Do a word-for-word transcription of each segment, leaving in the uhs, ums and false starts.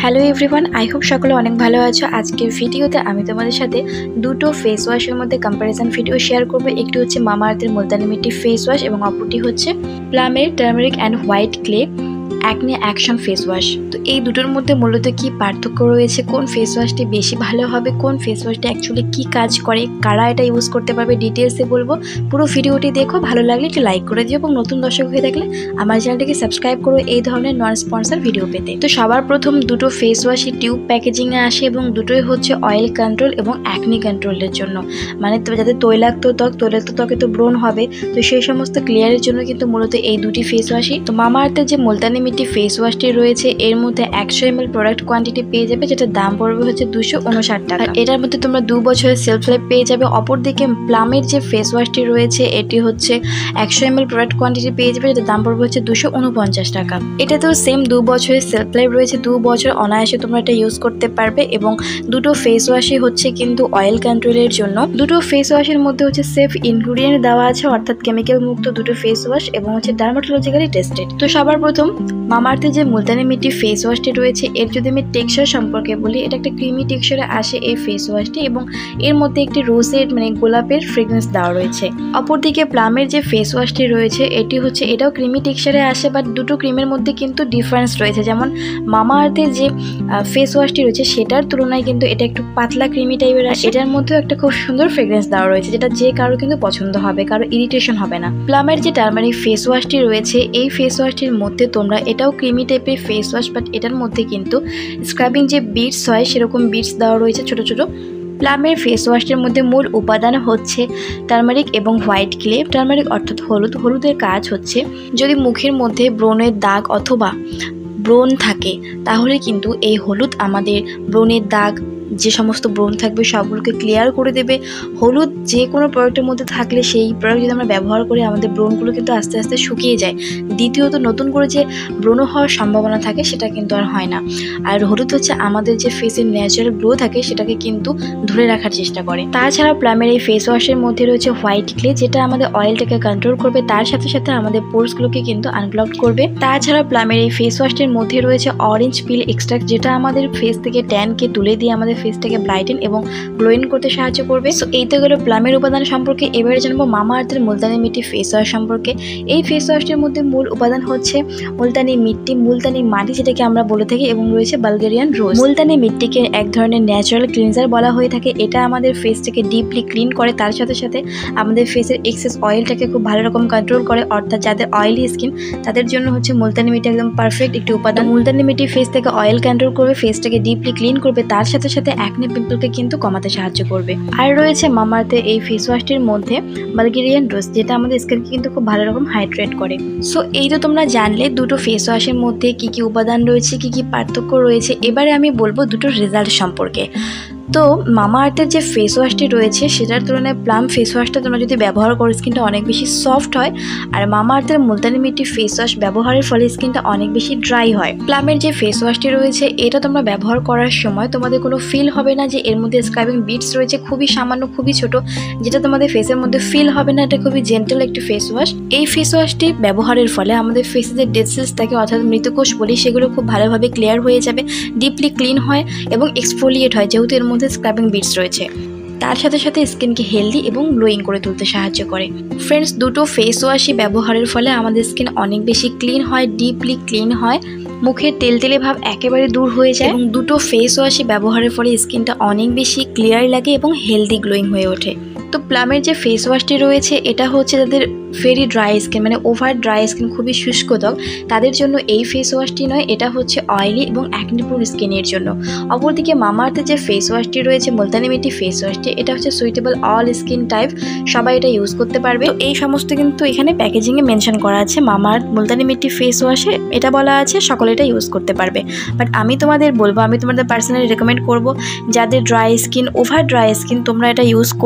Hello everyone, I hope সকলে অনেক ভালো আছো। আজকের ভিডিওতে আমি তোমাদের সাথে দুটো ফেস ওয়াশের মধ্যে কম্প্যারিজন ভিডিও শেয়ার করব। একটি হচ্ছে মামা আর্থের মুলতানি মিট্টি ফেস ওয়াশ এবং অপরটি হচ্ছে প্লামের turmeric and white clay acne action face wash. তো এই দুটোর মধ্যে মূলত কি পার্থক্য রয়েছে, কোন ফেস ওয়াশটি বেশি ভালো হবে, কোন ফেস ওয়াশটি অ্যাকচুয়ালি কী কাজ করে, কারা এটা ইউজ করতে পারবে, ডিটেলসে বলবো। পুরো ভিডিওটি দেখো, ভালো লাগলে একটু লাইক করে দিও এবং নতুন দর্শক হয়ে থাকলে আমার চ্যানেলটিকে সাবস্ক্রাইব করো এই ধরনের নন স্পন্সর ভিডিও পেতে। তো সবার প্রথম দুটো ফেস ওয়াশই টিউব প্যাকেজিংয়ে আসে এবং দুটোই হচ্ছে অয়েল কন্ট্রোল এবং অ্যাকনি কন্ট্রোলের জন্য, মানে যাদের তৈলাক্ত ত্বক, তৈলাক্ত ত্বকে তো ব্রণ হবে, তো সেই সমস্ত ক্লিয়ারের জন্য কিন্তু মূলত এই দুটি ফেস ওয়াশই। তো মামা আর্থের যে মুলতানি মিট্টি ফেস ওয়াশটি রয়েছে এর মধ্যে একশো এম এল প্রোডাক্ট কোয়ান্টিটি পেয়ে যাবে, যেটার দাম পড়বে হচ্ছে দুশো উনষাট টাকা। এটার মধ্যে তোমরা দু বছরের সেলফ লাইফ পেয়ে যাবে। অপরদিকে প্লামের যে ফেস ওয়াশটি রয়েছে এটি হচ্ছে একশো এম এল প্রোডাক্ট কোয়ান্টিটি পেয়ে যাবে, যেটার দাম পড়বে হচ্ছে দুশো উনপঞ্চাশ টাকা। এটা তো সেম দু বছরের সেলফ লাইফ রয়েছে, দু বছর অনায়াসে তোমরা এটা ইউজ করতে পারবে এবং দুটো ফেস ওয়াশই হচ্ছে কিন্তু অয়েল কন্ট্রোলের জন্য। দুটো ফেস ওয়াশের মধ্যে হচ্ছে সেফ ইনগ্রিডিয়েন্ট দেওয়া আছে, অর্থাৎ কেমিক্যাল মুক্ত দুটো ফেস ওয়াশ এবং হচ্ছে ডার্মাটোলজিক্যালি টেস্টেড। তো সবার প্রথম মামা আর্থের যে মুলতানি মিট্টি ফেস ওয়াশটি রয়েছে এর যদি আমি টেক্সচার সম্পর্কে বলি, এটা একটা ক্রিমি টেক্সচারে আসে এই ফেস ওয়াশটি এবং এর মধ্যে একটি রোজেড মানে গোলাপের ফ্রেগরেন্স দেওয়া রয়েছে। অপরদিকে প্লামের যে ফেস ওয়াশটি রয়েছে এটি হচ্ছে এটাও ক্রিমি টেক্সচারে আসে, বাট দুটো ক্রিমের মধ্যে কিন্তু ডিফারেন্স রয়েছে। যেমন মামা আর্থের যে ফেস ওয়াশটি রয়েছে সেটার তুলনায় কিন্তু এটা একটু পাতলা ক্রিমি টাইপের আসে, এটার মধ্যেও একটা খুব সুন্দর ফ্রেগরেন্স দেওয়া রয়েছে, যেটা যে কারো কিন্তু পছন্দ হবে, কারো ইরিটেশন হবে না। প্লামের যে টার্মারিক ফেস ওয়াশটি রয়েছে এই ফেস ওয়াশটির মধ্যে তোমরা এটাও ক্রিমি টাইপের ফেস ওয়াশ, বাট এটার মধ্যে কিন্তু স্ক্রাবিং যে বিটস হয় সেরকম বিটস দেওয়া রয়েছে ছোট ছোট। প্লামের ফেস ওয়াশটির মধ্যে মূল উপাদান হচ্ছে টার্মারিক এবং হোয়াইট ক্লে। টার্মারিক অর্থাৎ হলুদ, হলুদের কাজ হচ্ছে যদি মুখের মধ্যে ব্রণের দাগ অথবা ব্রণ থাকে তাহলে কিন্তু এই হলুদ আমাদের ব্রণের দাগ যে সমস্ত ব্রণ থাকবে সবগুলোকে ক্লিয়ার করে দেবে। হলুদ যে কোনো প্রোডাক্টের মধ্যে থাকলে সেই প্রোডাক্ট যদি আমরা ব্যবহার করি আমাদের ব্রণগুলো কিন্তু আস্তে আস্তে শুকিয়ে যায়। দ্বিতীয়ত নতুন করে যে ব্রণ হওয়ার সম্ভাবনা থাকে সেটা কিন্তু আর হয় না। আর হলুদ হচ্ছে আমাদের যে ফেসের ন্যাচারাল গ্লো থাকে সেটাকে কিন্তু ধরে রাখার চেষ্টা করে। তাছাড়া প্লামের এই ফেস ওয়াশের মধ্যে রয়েছে হোয়াইট ক্লে, যেটা আমাদের অয়েলটাকে কন্ট্রোল করবে, তার সাথে সাথে আমাদের পোর্সগুলোকে কিন্তু আনব্লক করবে। তাছাড়া প্লামের এই ফেস ওয়াশটির মধ্যে রয়েছে অরেঞ্জ পিল এক্সট্রাক্ট, যেটা আমাদের ফেস থেকে ট্যানকে তুলে দিয়ে আমাদের ফেসটাকে ব্রাইটেন এবং গ্লোইং করতে সাহায্য করবে। সো এই তো গেল প্লামের উপাদান সম্পর্কে। এবারে জানবো মামা আর্থের মুলতানি মিট্টি ফেস ওয়াশ সম্পর্কে। এই ফেস ওয়াশটির মধ্যে মূল উপাদান হচ্ছে মুলতানি মিট্টি, মুলতানি মাটি যেটাকে আমরা বলে থাকি, এবং রয়েছে বালগেরিয়ান রোজ। মুলতানি মিট্টিকে এক ধরনের ন্যাচারাল ক্লিনজার বলা হয়ে থাকে। এটা আমাদের ফেসটাকে ডিপলি ক্লিন করে, তার সাথে সাথে আমাদের ফেসের এক্সেস অয়েলটাকে খুব ভালো রকম কন্ট্রোল করে, অর্থাৎ যাদের অয়েলি স্কিন তাদের জন্য হচ্ছে মুলতানি মিট্টি একদম পারফেক্ট একটি উপাদান। মুলতানি মিট্টি ফেস থেকে অয়েল কন্ট্রোল করবে, ফেসটাকে ডিপলি ক্লিন করবে, তার সাথে সাথে অ্যাকনে পিম্পলকে কিন্তু কমাতে সাহায্য করবে। আর রয়েছে মামা আর্থের এই ফেস ওয়াশটির মধ্যে বালগেরিয়ান রোজ, যেটা আমাদের স্কিনকে কিন্তু খুব ভালো রকম হাইড্রেট করে। সো এই তো তোমরা জানলে দুটো ফেস ওয়াশের মধ্যে কি কি উপাদান রয়েছে, কি কি পার্থক্য রয়েছে। এবারে আমি বলবো দুটো রেজাল্ট সম্পর্কে। তো মামা আর্থের যে ফেস ওয়াশটি রয়েছে সেটার তুলনায় প্লাম ফেস ওয়াশটা তোমরা যদি ব্যবহার করো স্কিনটা অনেক বেশি সফট হয়, আর মামা আর্থের মুলতানি মিট্টি ফেস ওয়াশ ব্যবহারের ফলে স্কিনটা অনেক বেশি ড্রাই হয়। প্লামের যে ফেস ওয়াশটি রয়েছে এটা তোমরা ব্যবহার করার সময় তোমাদের কোনো ফিল হবে না যে এর মধ্যে স্ক্রাবিং বিটস রয়েছে, খুবই সামান্য, খুবই ছোট, যেটা তোমাদের ফেসের মধ্যে ফিল হবে না। এটা খুবই জেন্টাল একটি ফেস ওয়াশ। এই ফেস ওয়াশটি ব্যবহারের ফলে আমাদের ফেসে যে ডেড সেলস থাকে অর্থাৎ মৃতকোষ বলি সেগুলো খুব ভালোভাবে ক্লিয়ার হয়ে যাবে, ডিপলি ক্লিন হয় এবং এক্সফোলিয়েট হয়, যেহেতু এর মধ্যে স্ক্রাবিং বিটস রয়েছে। তার সাথে সাথে স্কিনকে হেলদি এবং গ্লোয়িং করে তুলতে সাহায্য করে। ফ্রেন্ডস, দুটো ফেস ওয়াশই ব্যবহারের ফলে আমাদের স্কিন অনেক বেশি ক্লিন হয়, ডিপলি ক্লিন হয়, মুখের তেলতেলে ভাব একেবারে দূর হয়ে যায় এবং দুটো ফেস ওয়াশই ব্যবহারের ফলে স্কিনটা অনেক বেশি ক্লিয়ার লাগে এবং হেলদি গ্লোয়িং হয়ে ওঠে। তো প্লামের যে ফেস ওয়াশটি রয়েছে এটা হচ্ছে যাদের ভেরি ড্রাই স্কিন, মানে ওভার ড্রাই স্কিন, খুবই শুষ্ক ত্বক, তাদের জন্য এই ফেস ওয়াশটি নয়, এটা হচ্ছে অয়েলি এবং অ্যাকনিপ্রোন স্কিনের জন্য। অপরদিকে মামা আর্থের যে ফেস ওয়াশটি রয়েছে মুলতানি মিট্টি ফেস ওয়াশটি, এটা হচ্ছে সুইটেবল অল স্কিন টাইপ, সবাই এটা ইউজ করতে পারবে। তো এই সমস্ত কিন্তু এখানে প্যাকেজিংয়ে মেনশন করা আছে। মামা আর্থ মুলতানি মিট্টি ফেস ওয়াশে এটা বলা আছে সকলে এটা ইউজ করতে পারবে, বাট আমি তোমাদের বলবো, আমি তোমাদের পার্সোনালি রেকমেন্ড করবো যাদের dry skin, over dry skin, তোমরা এটা ইউজ করো না, কারণ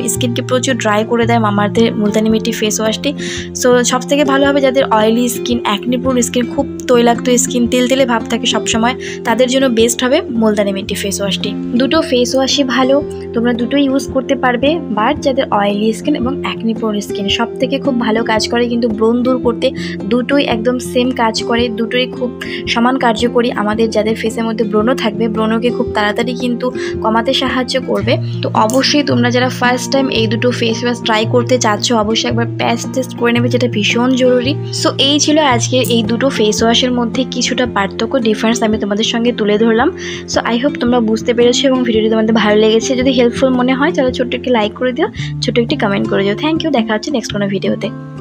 স্কিনকে প্রচুর ড্রাই করে দেয় মামাআর্থের মুলতানি মিটি ফেস ওয়াশটি। সো সবথেকে ভালো হবে যাদের oily skin, acne prone skin, খুব তৈলাক্ত স্কিন, তেল তেলে ভাব থাকে সবসময়, তাদের জন্য বেস্ট হবে মুলতানি মিটি ফেস ওয়াশটি। দুটো ফেস ওয়াশই ভালো, তোমরা দুটোই ইউজ করতে পারবে। বাট যাদের অয়েলি স্কিন এবং অ্যাকনি প্রোন স্কিন সব থেকে খুব ভালো কাজ করে, কিন্তু ব্রণ দূর করতে দুটোই একদম সেম কাজ করে, দুটোই খুব সমান কার্যকরী। আমাদের যাদের ফেসের মধ্যে ব্রণ থাকবে, ব্রণকে খুব তাড়াতাড়ি কিন্তু কমাতে সাহায্য করবে। তো অবশ্যই তোমরা যারা ফার্স্ট টাইম এই দুটো ফেস ওয়াশ ট্রাই করতে চাচ্ছ, অবশ্যই একবার প্যাচ টেস্ট করে নেবে, যেটা ভীষণ জরুরি। সো এই ছিল আজকের এই দুটো ফেস ওয়াশের মধ্যে কিছুটা পার্থক্য, ডিফারেন্স আমি তোমাদের সঙ্গে তুলে ধরলাম। সো আই হোপ তোমরা বুঝতে পেরেছো এবং ভিডিওটি তোমাদের ভালো লেগেছে। যদি হেল্পফুল মনে হয় তাহলে ছোট্ট একটি লাইক করে দিও, ছোট্ট একটি কমেন্ট করে দিও। থ্যাংক ইউ, দেখা হচ্ছে নেক্সট কোনো ভিডিওতে।